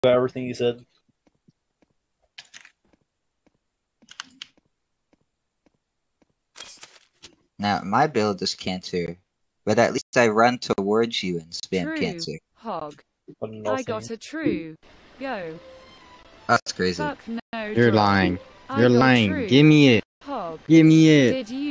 everything you said. Now, my build is Cancer, but at least I run towards you and spam True. Cancer. Hog. But I got a true. Go. That's crazy. Fuck no. You're draw. lying. I You're got lying. true. Give me it. Hog. Give me it. Did you